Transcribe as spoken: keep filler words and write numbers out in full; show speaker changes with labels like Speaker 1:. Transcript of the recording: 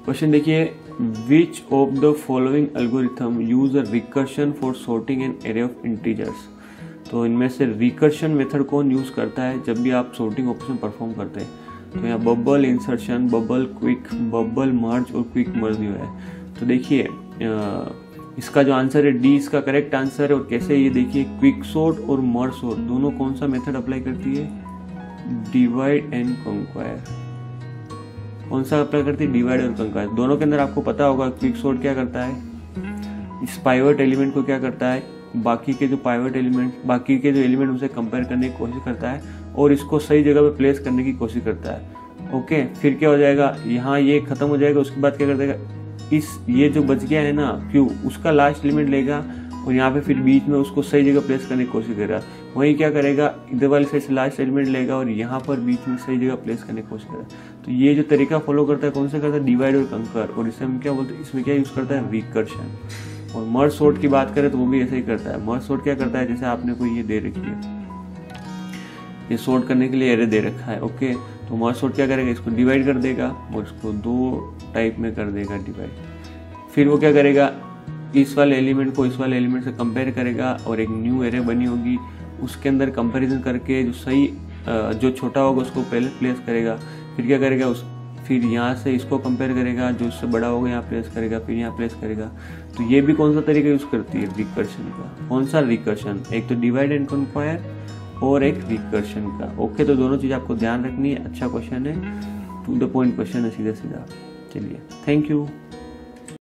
Speaker 1: Question देखिए, which of the following algorithm use a recursion for sorting an array of integers. तो इनमें से recursion method कौन use करता है जब भी आप सॉर्टिंग ऑपरेशन परफॉर्म करते हैं। तो यहाँ bubble insertion, bubble quick, bubble merge और क्विक मर्ज जो है। तो देखिए इसका जो आंसर है डी इसका करेक्ट आंसर है। और कैसे, ये देखिए क्विक सॉर्ट और मर्ज सॉर्ट दोनों कौन सा मेथड अप्लाई करती है, डिवाइड एंड कंक्वायर। कौन सा अप्लाई करती है, डिवाइड और कंक्वायर। दोनों के अंदर आपको पता होगा क्विक सॉर्ट क्या करता है, इस पाइवट एलिमेंट को क्या करता है, बाकी के जो पाइवट एलिमेंट, बाकी के जो एलिमेंट उसे कंपेयर करने की कोशिश करता है और इसको सही जगह पे प्लेस करने की कोशिश करता है। ओके, फिर क्या हो जाएगा, यहाँ ये खत्म हो जाएगा, उसके बाद क्या कर देगा, इस ये जो बच गया है ना क्यू, उसका लास्ट एलिमेंट लेगा और यहाँ पे फिर बीच में उसको सही जगह प्लेस करने की कोशिश करेगा। वही क्या करेगा, इधर वाले साइड से लास्ट एलिमेंट लेगा और यहाँ पर बीच में सही जगह प्लेस करने की कोशिश करेगा। तो ये जो तरीका फॉलो करता है कौन सा करता है, डिवाइड और कंकर। और इसमें हम क्या बोलते हैं, इसमें क्या यूज करता है, रिकर्शन। और मर्ज सॉर्ट की बात करें तो वो भी ऐसे ही करता है। मर्ज सॉर्ट क्या करता है, जैसे आपने कोई ये दे रखी है, ये सॉर्ट करने के लिए एरे दे रखा है। ओके, तो मर्ज सॉर्ट क्या करेगा, इसको डिवाइड कर देगा और इसको दो टाइप में कर देगा डिवाइड। फिर वो क्या करेगा, इस वाले एलिमेंट को इस वाले एलिमेंट से कंपेयर करेगा और एक न्यू एरे बनी होगी, उसके अंदर कंपैरिजन करके जो सही जो छोटा होगा उसको पहले प्लेस करेगा। फिर क्या करेगा, उस फिर यहाँ से इसको कंपेयर करेगा, जो उससे बड़ा होगा यहाँ प्लेस करेगा, फिर यहाँ प्लेस करेगा। तो ये भी कौन सा तरीका यूज करती है, रिकर्शन का। कौन सा, रिकर्शन। एक तो डिवाइड एंड कंक्वायर और एक रिकर्शन का। ओके, तो दोनों चीज आपको ध्यान रखनी है। अच्छा क्वेश्चन है, टू द पॉइंट क्वेश्चन है, सीधा सीधा। चलिए, थैंक यू।